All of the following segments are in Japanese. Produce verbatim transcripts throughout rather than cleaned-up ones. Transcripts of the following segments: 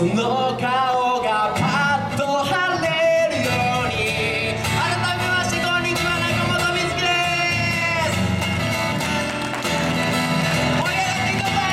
その顔がパッと晴れるように。改めましてこんにちは、中本美月です。盛り上がっていこうぜ。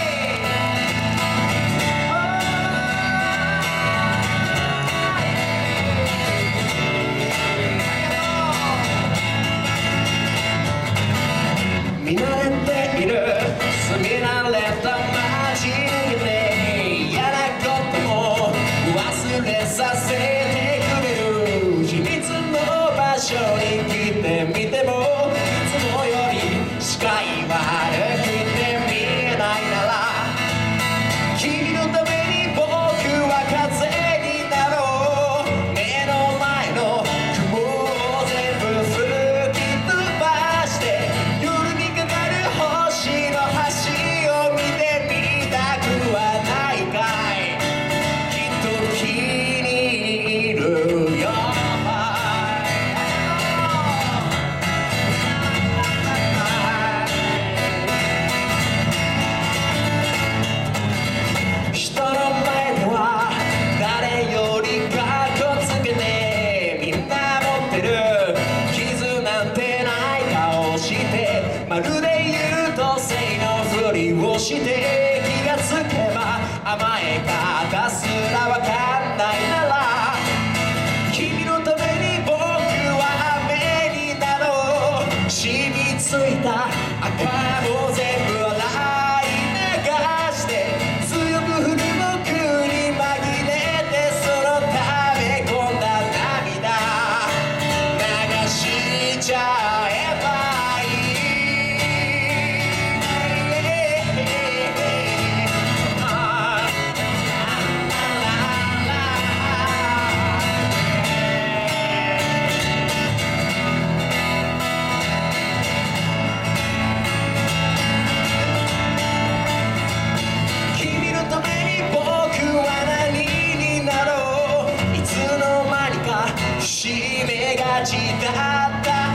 見慣れている住み慣れた街で嫌なことも忘れさせてくれる秘密の場所に来てみても、いつもより視界悪くて見えないなら、君のために僕は風になろう。目の前の雲を全部吹き飛ばして夜にかかる星の橋を見てみたくはないかい。きっと気に入るよ。人の前では誰よりかっこつけて、みんな持ってる傷なんてない顔して、まるで優等生のふりをして、気がつけば甘え方すらわかんないなら、君のために僕は雨になろう。染みついた赤も全部洗い流して、強く振る僕に紛れて、そのため込んだ涙流しちゃえばいい。君のために僕は何になろう。いつの間にか節目がちだった